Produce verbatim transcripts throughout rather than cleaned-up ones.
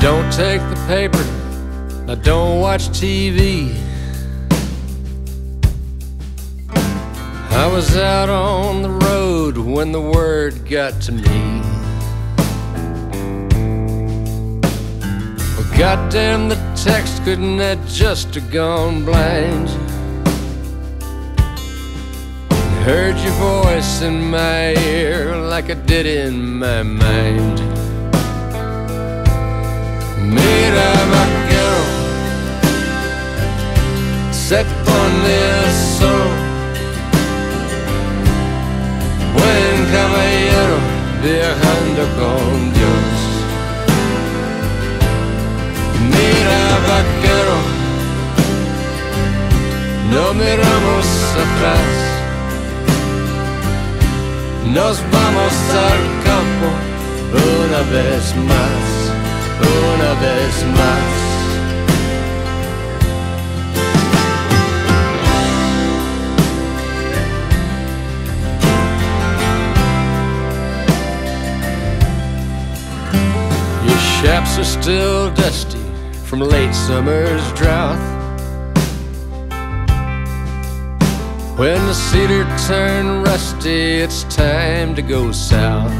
Don't take the paper, now don't watch T V. I was out on the road when the word got to me. Well, goddamn, the text couldn't have just have gone blind. Heard your voice in my ear like I did in my mind. Mira, Vaquero, se pone el sol. Buen caballero, viajando con Dios. Mira, Vaquero, no miramos atrás. Nos vamos al campo una vez más, una vez más. Your chaps are still dusty from late summer's drought. When the cedar turned rusty, it's time to go south.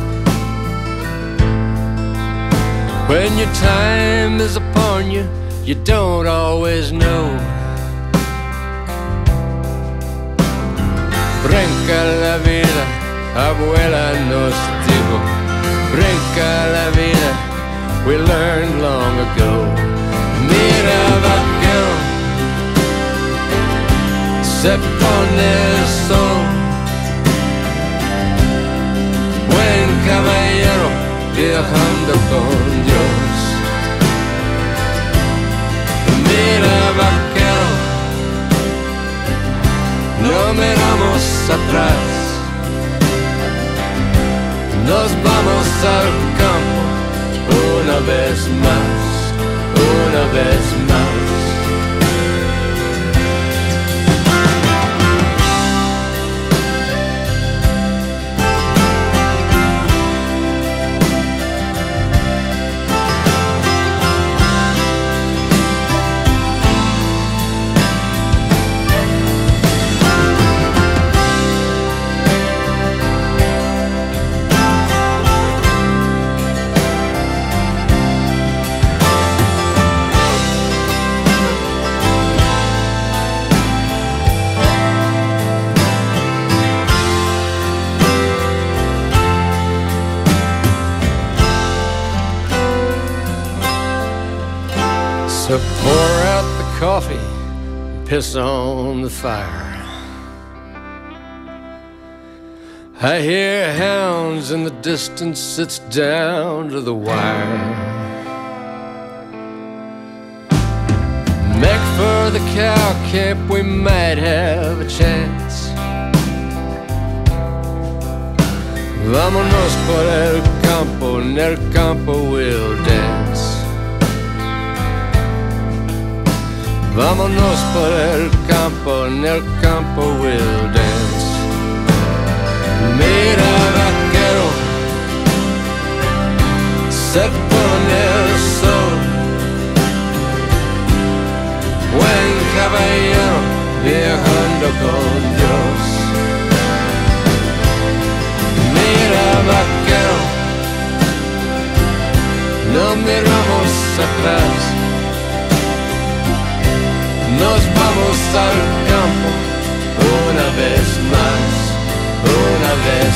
When your time is upon you, you don't always know. Brinca la vida, abuela nos dijo. Brinca la vida, we learned long ago. Mira, Vaquero, se pone el sol. Buen caballero, viajando con Dios. Mira, Vaquero, no miramos atrás. Nos vamos al campo una vez más, una vez más. So pour out the coffee, piss on the fire. I hear hounds in the distance, it's down to the wire. Make for the cow camp, we might have a chance. Vámonos por el campo, en el campo we'll dance. Vámonos por el campo, en el campo we'll dance. Mira, Vaquero, se pone el sol. Buen caballero, viajando con Dios. Mira, Vaquero, no miramos atrás. Nos vamos al campo una vez más, una vez